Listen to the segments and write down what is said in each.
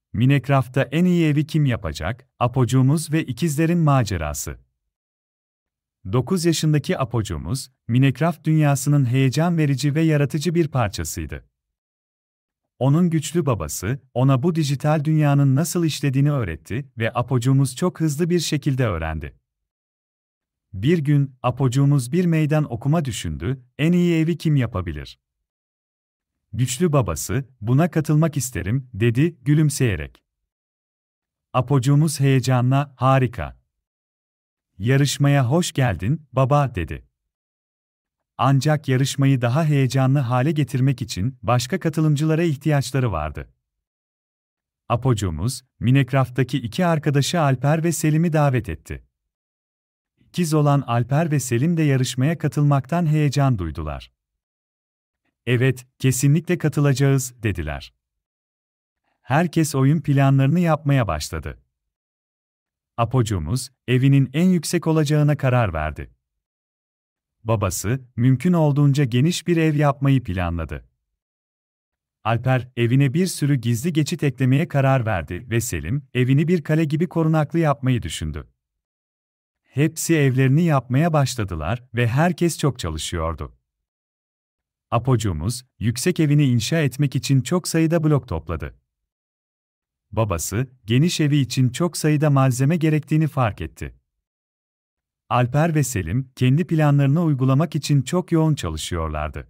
Minecraft'ta en iyi evi kim yapacak? Apocuğumuz ve ikizlerin macerası. 9 yaşındaki Apocuğumuz, Minecraft dünyasının heyecan verici ve yaratıcı bir parçasıydı. Onun güçlü babası, ona bu dijital dünyanın nasıl işlediğini öğretti ve Apocuğumuz çok hızlı bir şekilde öğrendi. Bir gün, Apocuğumuz bir meydan okuma düşündü, en iyi evi kim yapabilir? Güçlü babası, buna katılmak isterim, dedi, gülümseyerek. Apocuğumuz heyecanla, harika. Yarışmaya hoş geldin, baba, dedi. Ancak yarışmayı daha heyecanlı hale getirmek için başka katılımcılara ihtiyaçları vardı. Apocuğumuz, Minecraft'taki iki arkadaşı Alper ve Selim'i davet etti. İkiz olan Alper ve Selim de yarışmaya katılmaktan heyecan duydular. Evet, kesinlikle katılacağız, dediler. Herkes oyun planlarını yapmaya başladı. Apocuğumuz, evinin en yüksek olacağına karar verdi. Babası, mümkün olduğunca geniş bir ev yapmayı planladı. Alper, evine bir sürü gizli geçit eklemeye karar verdi ve Selim, evini bir kale gibi korunaklı yapmayı düşündü. Hepsi evlerini yapmaya başladılar ve herkes çok çalışıyordu. Apocuğumuz, yüksek evini inşa etmek için çok sayıda blok topladı. Babası, geniş evi için çok sayıda malzeme gerektiğini fark etti. Alper ve Selim, kendi planlarını uygulamak için çok yoğun çalışıyorlardı.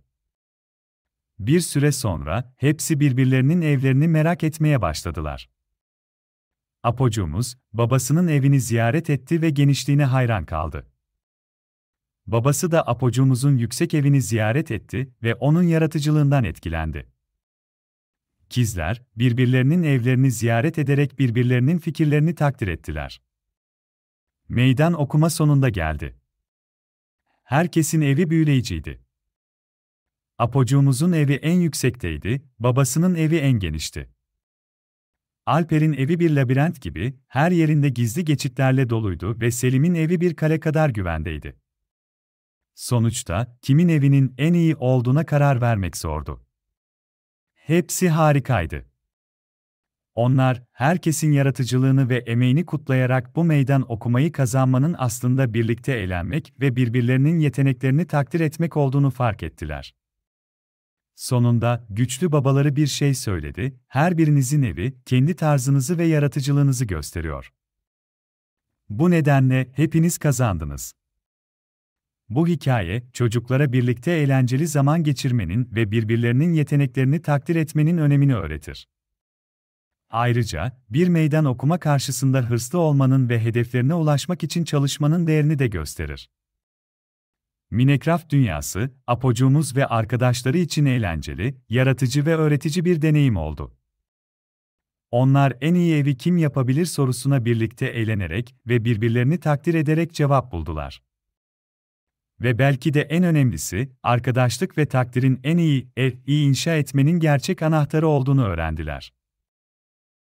Bir süre sonra, hepsi birbirlerinin evlerini merak etmeye başladılar. Apocuğumuz, babasının evini ziyaret etti ve genişliğine hayran kaldı. Babası da Apocuğumuzun yüksek evini ziyaret etti ve onun yaratıcılığından etkilendi. İkizler, birbirlerinin evlerini ziyaret ederek birbirlerinin fikirlerini takdir ettiler. Meydan okuma sonunda geldi. Herkesin evi büyüleyiciydi. Apocuğumuzun evi en yüksekteydi, babasının evi en genişti. Alper'in evi bir labirent gibi, her yerinde gizli geçitlerle doluydu ve Selim'in evi bir kale kadar güvendeydi. Sonuçta, kimin evinin en iyi olduğuna karar vermek zordu. Hepsi harikaydı. Onlar, herkesin yaratıcılığını ve emeğini kutlayarak bu meydan okumayı kazanmanın aslında birlikte eğlenmek ve birbirlerinin yeteneklerini takdir etmek olduğunu fark ettiler. Sonunda, güçlü babaları bir şey söyledi, her birinizin evi, kendi tarzınızı ve yaratıcılığınızı gösteriyor. Bu nedenle, hepiniz kazandınız. Bu hikaye, çocuklara birlikte eğlenceli zaman geçirmenin ve birbirlerinin yeteneklerini takdir etmenin önemini öğretir. Ayrıca, bir meydan okuma karşısında hırslı olmanın ve hedeflerine ulaşmak için çalışmanın değerini de gösterir. Minecraft dünyası, Apocuğumuz ve arkadaşları için eğlenceli, yaratıcı ve öğretici bir deneyim oldu. Onlar en iyi evi kim yapabilir sorusuna birlikte eğlenerek ve birbirlerini takdir ederek cevap buldular. Ve belki de en önemlisi, arkadaşlık ve takdirin en iyi evi inşa etmenin gerçek anahtarı olduğunu öğrendiler.